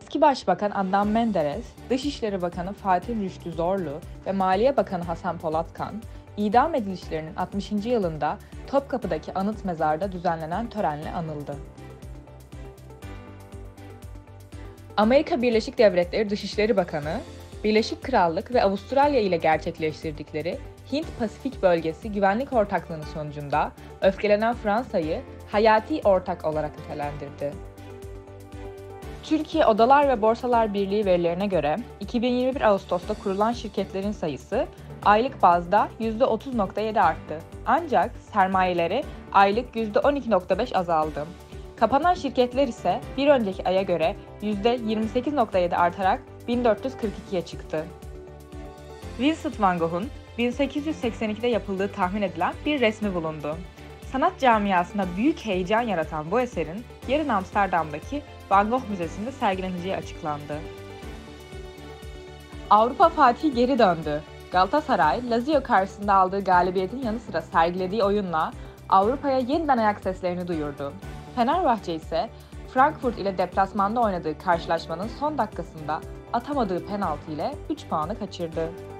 Eski Başbakan Adnan Menderes, Dışişleri Bakanı Fatih Rüştü Zorlu ve Maliye Bakanı Hasan Polatkan, idam edilişlerinin 60. yılında Topkapı'daki anıt mezarda düzenlenen törenle anıldı. Amerika Birleşik Devletleri Dışişleri Bakanı, Birleşik Krallık ve Avustralya ile gerçekleştirdikleri Hint-Pasifik Bölgesi Güvenlik Ortaklığı'nın sonucunda öfkelenen Fransa'yı hayati ortak olarak nitelendirdi. Türkiye Odalar ve Borsalar Birliği verilerine göre 2021 Ağustos'ta kurulan şirketlerin sayısı aylık bazda %30.7 arttı. Ancak sermayeleri aylık %12.5 azaldı. Kapanan şirketler ise bir önceki aya göre %28.7 artarak 1442'ye çıktı. Vincent van Gogh'un 1882'de yapıldığı tahmin edilen bir resmi bulundu. Sanat camiasında büyük heyecan yaratan bu eserin yarın Amsterdam'daki Van Gogh Müzesi'nde sergileneceği açıklandı. Avrupa Fatih geri döndü. Galatasaray, Lazio karşısında aldığı galibiyetin yanı sıra sergilediği oyunla Avrupa'ya yeniden ayak seslerini duyurdu. Fenerbahçe ise Frankfurt ile deplasmanda oynadığı karşılaşmanın son dakikasında atamadığı penaltı ile 3 puanı kaçırdı.